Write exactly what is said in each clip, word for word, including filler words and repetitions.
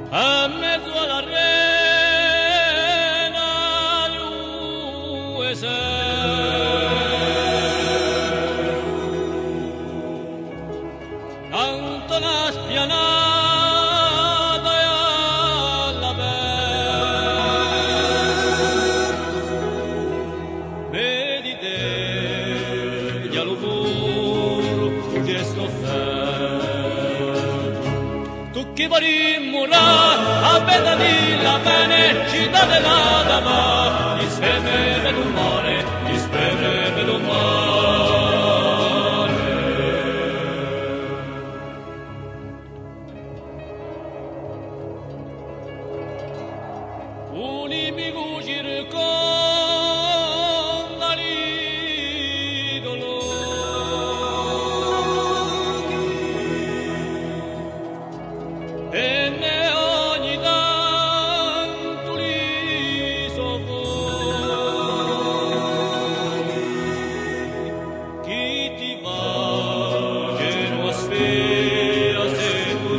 a mezzo all'arena U S A. Tanto la spianata e all'aperto, vedi te, dialogo puro che sto offerto. Tu che vuoi morire, a veda di la bene, città della dama, dispeme per un mare, dispeme per un mare. Un imico circonda l'idolo, e ne ogni tanto li soffocchi. Chi ti va che non aspetta se tu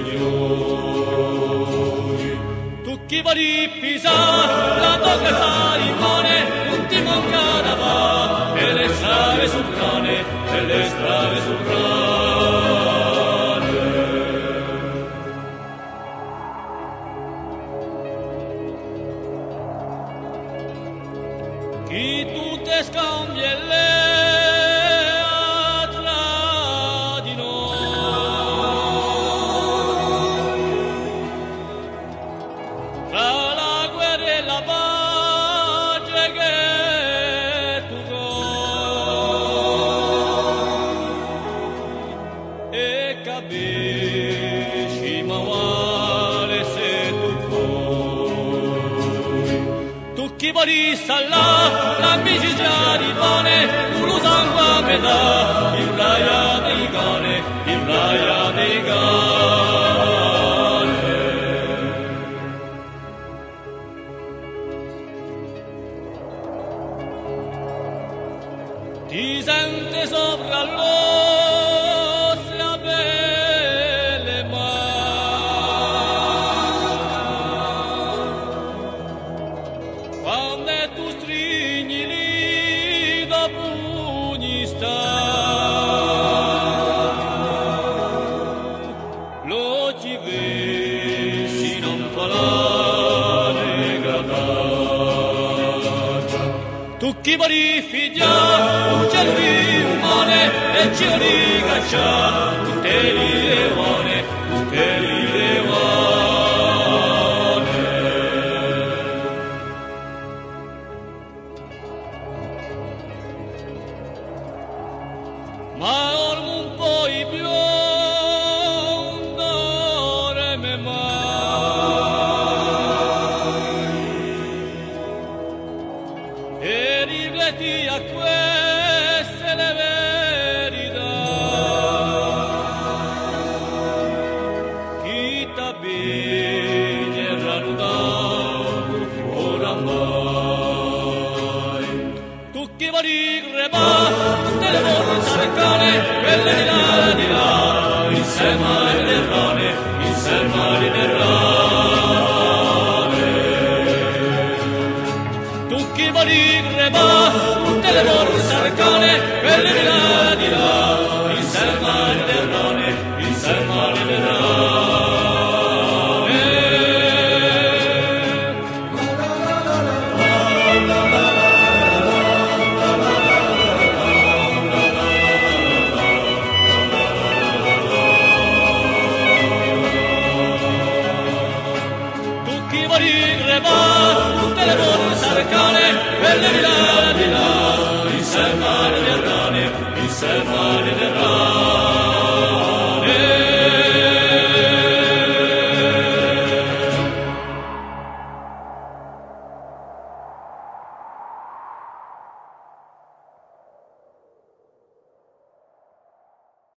giochi, tu chi va di pisare la tocca sai male, non ti manca da va, e le strade sul cane, e le strade sul cane. Chi tu te scambi e le tra di noi, tra la guerra e la pace che tu vuoi, e capisci ma quale se tu puoi. Tu chi vuoi stalla, l'amicizia di pane, tu lo sangue a metà, il raia dei cane, il raia dei cane. Ti sente sopra l'ossa per le mani, quando tu stringi lì da pugni stai, lo ci vedi non parlare gradata. Tu chi vuoi figlia, uccello di umane, e ci ori caccia, tutte le leone, tutte le leone. Ma ormo un po' i biondo reme mai, e rifletti a queste le verità. Chi t'abbiege ranudato oramai, tu chi vuoi crepare, tutte le forze del cane, quelle di là, di là, insieme alle terrane, insieme alle terrane. Tu chi vuoi crepare, tutte le forze del cane, quelle di là, di là, insieme alle terrane, insieme alle terrane. Tutte le forze arcane, quelle di là, di là, insieme alle terrane, insieme alle